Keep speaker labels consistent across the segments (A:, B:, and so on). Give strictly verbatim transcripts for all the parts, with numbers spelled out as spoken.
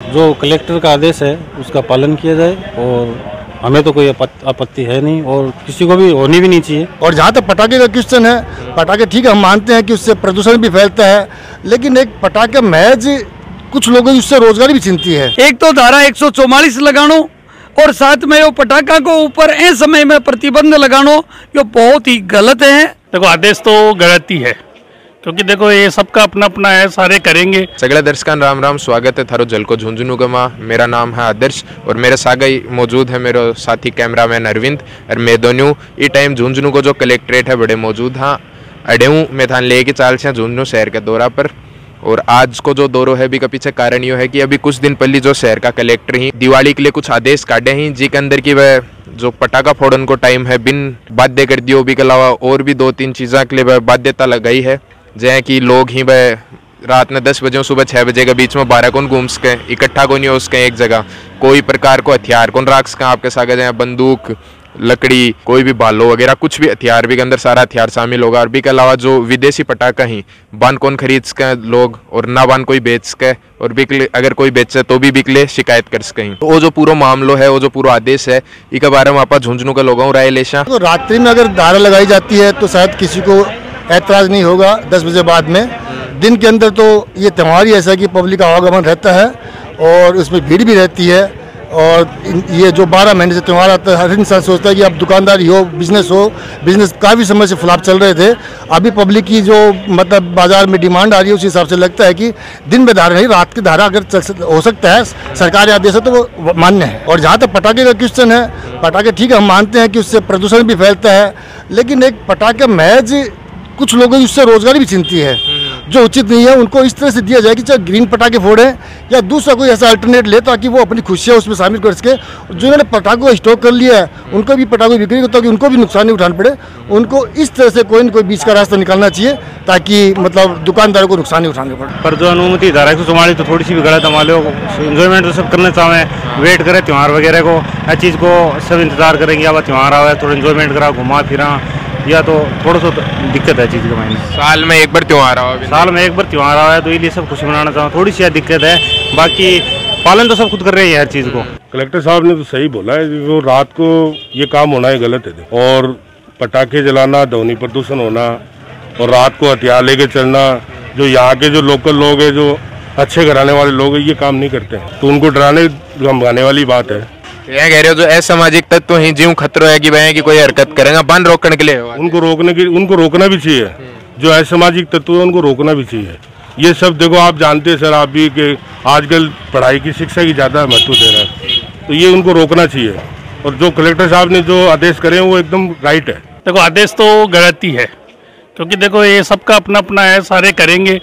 A: जो कलेक्टर का आदेश है उसका पालन किया जाए और हमें तो कोई आपत्ति है नहीं और किसी को भी होनी भी नहीं चाहिए।
B: और जहाँ तक पटाखे का क्वेश्चन है, पटाखे ठीक है, हम मानते हैं कि उससे प्रदूषण भी फैलता है, लेकिन एक पटाखे महज कुछ लोगों की उससे रोजगार भी छिनती है।
C: एक तो धारा एक सौ चौवालीस लगानो और साथ में वो पटाखा को ऊपर ए समय में प्रतिबंध लगानो, ये बहुत ही गलत है।
D: देखो आदेश तो गलत ही है, क्योंकि देखो ये सबका अपना अपना है, सारे करेंगे।
E: सगला दर्शकां राम राम, स्वागत है थारो जलको झुंझुनू गमा। मेरा नाम है आदर्श और मेरे सागई मौजूद है मेरे साथी कैमरामैन अरविंद और मैं दोनों ई टाइम झुंझुनू को जो कलेक्ट्रेट है बड़े मौजूद हाँ अडेऊ मैं थान लेके चाल से झुंझुनू शहर के दौरा पर। और आज को जो दौरो है भी का पीछे कारण ये है कि अभी कुछ दिन पहले जो शहर का कलेक्टर ही दिवाली के लिए कुछ आदेश काटे ही, जी के अंदर की वह जो पटाखा फोड़न को टाइम है बिन बाध्य कर दियो, भी के अलावा और भी दो तीन चीज़ों के लिए वह बाध्यता लगाई है, जैसे कि लोग ही वह रात में दस बजे सुबह छः बजे के बीच में बारह कौन घूम सके, इकट्ठा को नहीं हो सके एक जगह, कोई प्रकार को हथियार कौन रख सके आपके साथ, जैसे बंदूक, लकड़ी, कोई भी भालो वगैरह कुछ भी हथियार भी के अंदर सारा हथियार शामिल होगा। और भी के अलावा जो विदेशी पटाखा ही बान कौन खरीद सके लोग और ना बान कोई बेच सके, और बिकले अगर कोई बेचे तो भी बिकले शिकायत कर सके। तो वो जो पूरा मामलो है, वो जो पूरा आदेश है, इसके बारे में आप झुंझुनू का लोगों राय लेशा।
B: तो रात्रि में अगर धारा लगाई जाती है तो शायद किसी को ऐतराज नहीं होगा दस बजे बाद में। दिन के अंदर तो ये त्यौहार ही ऐसा है कि पब्लिक का आवागमन रहता है और उसमें भीड़ भी रहती है। और ये जो बारह महीने से त्यौहार आता है, हर इंसान सोचता है कि अब दुकानदारी हो, बिजनेस हो, बिजनेस काफ़ी समय से फ्लॉप चल रहे थे। अभी पब्लिक की जो मतलब बाजार में डिमांड आ रही है उस हिसाब से लगता है कि दिन में धारा नहीं, रात की धारा अगर चल हो सकता है, सरकारी आदेश है तो वो मान्य है। और जहाँ तक पटाखे का क्वेश्चन है, पटाखे ठीक है, हम मानते हैं कि उससे प्रदूषण भी फैलता है, लेकिन एक पटाखे महज कुछ लोगों की उससे रोजगार भी छिनती है, जो उचित नहीं है। उनको इस तरह से दिया जाए कि चाहे ग्रीन पटाखे फोड़े या दूसरा कोई ऐसा अल्टरनेट ले, ताकि वो अपनी खुशियाँ उसमें शामिल कर सके। जिन्होंने पटाखों को स्टॉक कर लिया है उनको भी पटाखों की बिक्री को, ताकि उनको भी नुकसान नहीं उठाना पड़े। उनको इस तरह से कोई न कोई बीच का रास्ता निकालना चाहिए, ताकि मतलब दुकानदारों को नुकसान नहीं उठाना पड़े।
A: पर जो अनुमति धारा एक सौ चौवालीस तो थोड़ी सी भी गलत है। हमारे इंजॉयमेंट तो सब करना चाहें, वेट करें त्यौहार वगैरह को, हर चीज़ को सब इंतजार करेंगे। अब त्यौहार आवा है, थोड़ा इंजॉयमेंट करा, घुमा फिरा, या तो थोड़ा सा दिक्कत है चीज़ के मायने।
E: साल में एक बार त्यौहार आवा
A: साल में एक बार त्यौहार आवा है तो इसलिए सब खुशी मनाना चाहूँ, थोड़ी सी दिक्कत है, बाकी पालन तो सब खुद कर रहे हैं हर चीज़ को।
F: कलेक्टर साहब ने तो सही बोला है, जो रात को ये काम होना है गलत है। और पटाखे जलाना, ध्वनि प्रदूषण होना और रात को हथियार लेके चलना, जो यहाँ के जो लोकल लोग हैं, जो अच्छे घराने वाले लोग हैं, ये काम नहीं करते हैं, तो उनको डराने धमकाने वाली बात है।
E: यह कह रहे हो जो असामाजिक तत्व ही जीव खतरो है कि वह की कोई हरकत करेगा, बन रोकने के लिए
F: उनको रोकने के उनको रोकना भी चाहिए। जो असामाजिक तत्व है उनको रोकना भी चाहिए। ये सब देखो, आप जानते हैं सर आप भी कि आजकल पढ़ाई की, शिक्षा की ज़्यादा महत्व दे रहा है, तो ये उनको रोकना चाहिए। और जो कलेक्टर साहब ने जो आदेश करे हैं वो एकदम राइट है।
D: देखो आदेश तो गलत ही है, क्योंकि देखो ये सबका अपना अपना है, सारे करेंगे,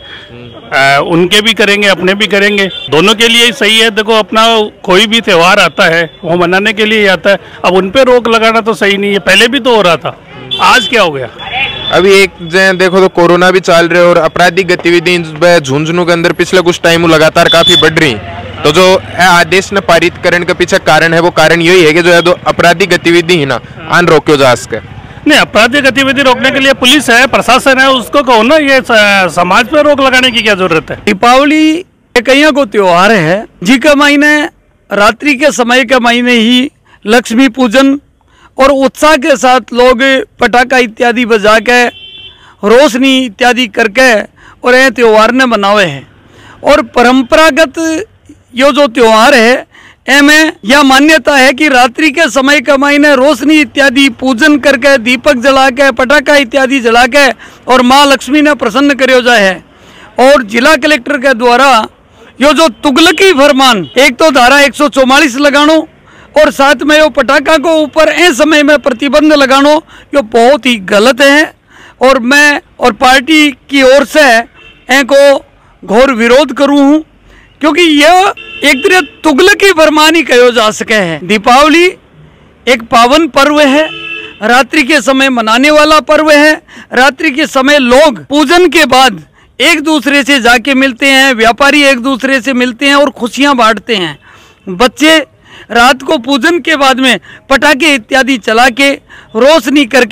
D: आ, उनके भी करेंगे, अपने भी करेंगे, दोनों के लिए ही सही है। देखो अपना कोई भी त्यौहार आता है वो मनाने के लिए आता है, अब उन पे रोक लगाना तो सही नहीं है। पहले भी तो हो रहा था, आज क्या हो गया?
E: अभी एक देखो तो कोरोना भी चल रहे और आपराधिक गतिविधि झुंझुनू के अंदर पिछले कुछ टाइम लगातार काफी बढ़ रही। तो जो आदेश ने पारित करने के पीछे कारण है, वो कारण यही है कि जो है तो आपराधिक गतिविधि ही ना आन रोक्यो जा सके।
D: नहीं, अपराधिक गतिविधि रोकने के लिए पुलिस है, प्रशासन है, उसको कहो ना, ये समाज पर रोक लगाने की क्या जरूरत है?
C: दीपावली कईयों को त्योहार है, जी का महीने रात्रि के समय के महीने ही लक्ष्मी पूजन और उत्साह के साथ लोग पटाखा इत्यादि बजा के, रोशनी इत्यादि करके और ये त्यौहार ने मनावे हैं। और परंपरागत यो जो त्यौहार है एमें यह मान्यता है कि रात्रि के समय के महीने रोशनी इत्यादि पूजन करके, दीपक जला के, पटाखा इत्यादि जला के और माँ लक्ष्मी ने प्रसन्न करो जाए है। और जिला कलेक्टर के द्वारा यो जो तुगलकी फरमान, एक तो धारा एक सौ चौवालीस लगानो और साथ में यो पटाखा को ऊपर ए समय में प्रतिबंध लगानो, यो बहुत ही गलत है। और मैं और पार्टी की ओर से इनको घोर विरोध करूँ हूँ, क्योंकि यह एक तरह तुगलकी फरमानी कहो जा सके है। दीपावली एक पावन पर्व है, रात्रि के समय मनाने वाला पर्व है। रात्रि के समय लोग पूजन के बाद एक दूसरे से जाके मिलते हैं, व्यापारी एक दूसरे से मिलते हैं और खुशियां बांटते हैं। बच्चे रात को पूजन के बाद में पटाखे इत्यादि चला के, रोशनी करके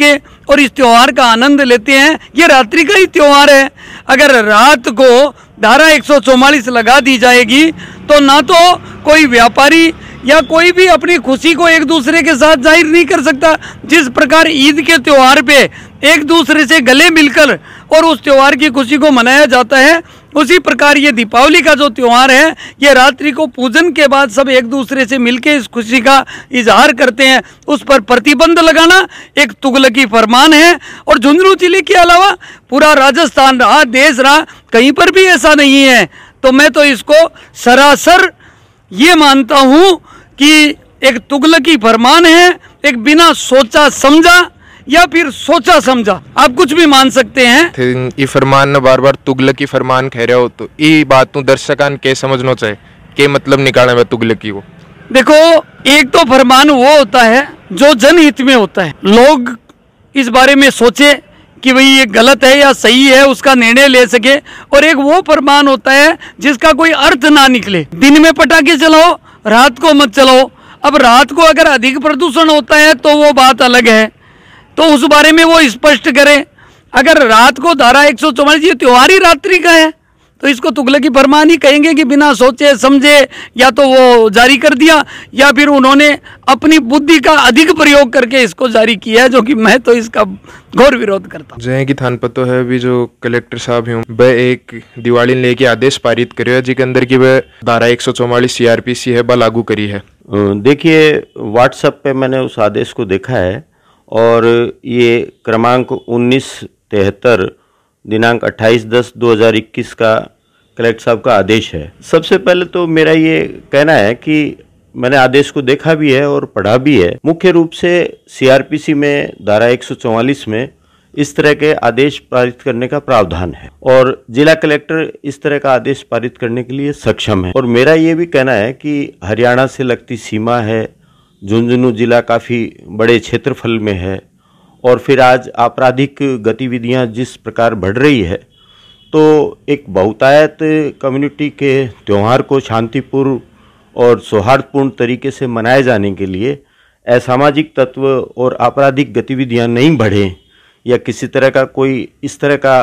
C: और इस त्योहार का आनंद लेते हैं। ये रात्रि का ही त्योहार है। अगर रात को धारा एक सौ चौवालीस लगा दी जाएगी तो ना तो कोई व्यापारी या कोई भी अपनी खुशी को एक दूसरे के साथ जाहिर नहीं कर सकता। जिस प्रकार ईद के त्योहार पे एक दूसरे से गले मिलकर और उस त्योहार की खुशी को मनाया जाता है, उसी प्रकार ये दीपावली का जो त्योहार है ये रात्रि को पूजन के बाद सब एक दूसरे से मिलके इस खुशी का इजहार करते हैं। उस पर प्रतिबंध लगाना एक तुगलकी फरमान है। और झुंझुनू जिले के अलावा पूरा राजस्थान रहा, देश रहा, कहीं पर भी ऐसा नहीं है। तो मैं तो इसको सरासर ये मानता हूँ कि एक तुगलकी फरमान है, एक बिना सोचा समझा या फिर सोचा समझा, आप कुछ भी मान सकते हैं।
E: ये फरमान न बार बार तुगलकी फरमान कह रहे हो तो ये बात तू दर्शकान के समझना चाहिए के मतलब निकालने में तुगलकी को।
C: देखो, एक तो फरमान वो होता है जो जनहित में होता है, लोग इस बारे में सोचे कि भाई ये गलत है या सही है, उसका निर्णय ले सके। और एक वो फरमान होता है जिसका कोई अर्थ ना निकले। दिन में पटाखे चलाओ, रात को मत चलाओ। अब रात को अगर अधिक प्रदूषण होता है तो वो बात अलग है, तो उस बारे में वो स्पष्ट करें। अगर रात को धारा एक सौ चौवालीस ये त्योहार ही रात्रि का है तो इसको तुगलकी फरमान ही कहेंगे कि बिना सोचे समझे या तो वो जारी कर दिया या फिर उन्होंने अपनी बुद्धि का अधिक प्रयोग करके इसको जारी किया है, जो कि मैं तो इसका घोर विरोध करता हूँ।
E: जय की थान पतो है अभी जो कलेक्टर साहब हैं वह एक दिवाली लेके आदेश पारित करे जिसके अंदर की वह धारा एक सौ चौवालीस सीआरपीसी है वह लागू करी है।
G: देखिए, व्हाट्सएप पे मैंने उस आदेश को देखा है और ये क्रमांक उन्नीस तिहत्तर दिनांक अट्ठाईस दस दो हज़ार इक्कीस का कलेक्टर साहब का आदेश है। सबसे पहले तो मेरा ये कहना है कि मैंने आदेश को देखा भी है और पढ़ा भी है। मुख्य रूप से सीआरपीसी में धारा एक सौ चौवालीस में इस तरह के आदेश पारित करने का प्रावधान है और जिला कलेक्टर इस तरह का आदेश पारित करने के लिए सक्षम है। और मेरा ये भी कहना है कि हरियाणा से लगती सीमा है, झुंझुनू जिला काफ़ी बड़े क्षेत्रफल में है और फिर आज आपराधिक गतिविधियां जिस प्रकार बढ़ रही है तो एक बहुतायत कम्युनिटी के त्यौहार को शांतिपूर्ण और सौहार्दपूर्ण तरीके से मनाए जाने के लिए असामाजिक तत्व और आपराधिक गतिविधियां नहीं बढ़ें या किसी तरह का कोई इस तरह का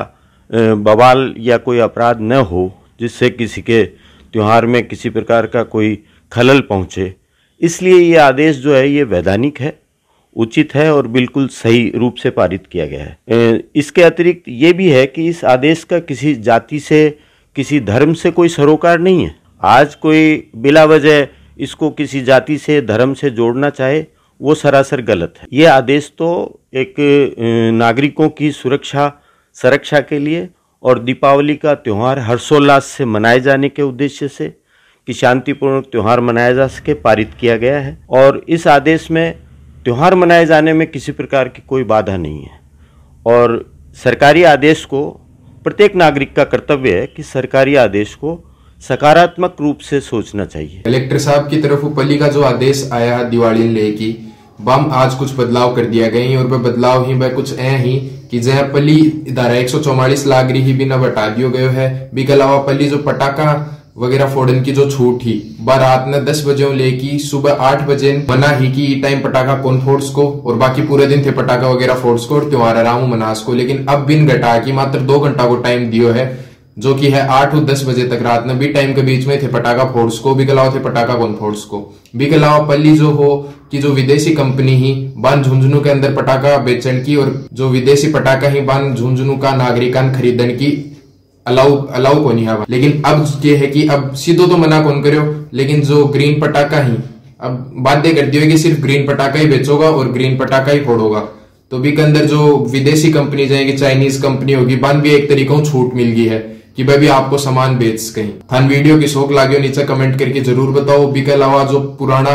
G: बवाल या कोई अपराध न हो जिससे किसी के त्यौहार में किसी प्रकार का कोई खलल पहुंचे। इसलिए ये आदेश जो है ये वैधानिक है, उचित है और बिल्कुल सही रूप से पारित किया गया है। इसके अतिरिक्त ये भी है कि इस आदेश का किसी जाति से, किसी धर्म से कोई सरोकार नहीं है। आज कोई बिला वजह इसको किसी जाति से, धर्म से जोड़ना चाहे वो सरासर गलत है। ये आदेश तो एक नागरिकों की सुरक्षा संरक्षा के लिए और दीपावली का त्यौहार हर्षोल्लास से मनाए जाने के उद्देश्य से कि शांतिपूर्ण त्यौहार मनाया जा सके पारित किया गया है। और इस आदेश में त्यौहार मनाए जाने में किसी प्रकार की कोई बाधा नहीं है और सरकारी आदेश को प्रत्येक नागरिक का कर्तव्य है कि सरकारी आदेश को सकारात्मक रूप से सोचना चाहिए।
E: कलेक्टर साहब की तरफ पल्ली का जो आदेश आया है दिवाली लेकी बम आज कुछ बदलाव कर दिया गए और वह बदलाव ही वह कुछ ऐ ही कि जहाँ पल्ली धारा एक सौ चौवालीस लाग रही भी न बटा दियो गयो है। भी अलावा पल्ली जो पटाखा वगैरह फोड़न की जो छूट ही बा रात में दस बजे लेकी सुबह आठ बजे मना ही कि टाइम पटाखा कौन फोर्स को और बाकी पूरे दिन थे पटाखा वगैरह फोर्स को और त्योहार आराम मनास को। लेकिन अब बिन घटा की मात्र दो घंटा को टाइम दियो है जो कि है आठ और दस बजे तक रात में भी टाइम के बीच में थे पटाखा फोर्स को भी अलावा थे पटाखा कौन फोर्स को भी अलावा पल्ली जो हो कि जो विदेशी कंपनी ही बान झुंझुनू के अंदर पटाखा बेचन की और जो विदेशी पटाखा ही बान झुंझुनू का नागरिकान खरीदन की अलाउ अलाउ को नहीं है। लेकिन अब ये है कि अब सीधो तो मना कौन करो लेकिन जो ग्रीन पटाखा ही अब बाध्य कर दियो कि सिर्फ ग्रीन पटाखा ही बेचोगा और ग्रीन पटाखा ही फोड़ोगा। तो भी के अंदर जो विदेशी कंपनी जाएगी चाइनीज कंपनी होगी बान भी एक तरीकों छूट मिल गई है कि भाई भी आपको सामान बेच कहीं। थान वीडियो की शौक लागे नीचे कमेंट करके जरूर बताओ। भी के अलावा जो पुराना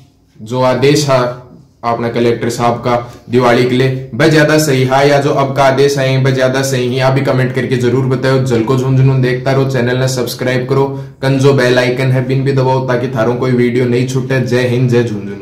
E: जो आदेश है अपना कलेक्टर साहब का दिवाली के लिए वह ज्यादा सही है या जो अब का आदेश आए वह ज्यादा सही है, आप भी कमेंट करके जरूर बताओ। जलको झुंझुनू देखता रहो, चैनल ने सब्सक्राइब करो, कन जो बेल आइकन है बिन भी दबाओ ताकि थारों कोई वीडियो नहीं छूटे। जय हिंद, जय झुंझुनू।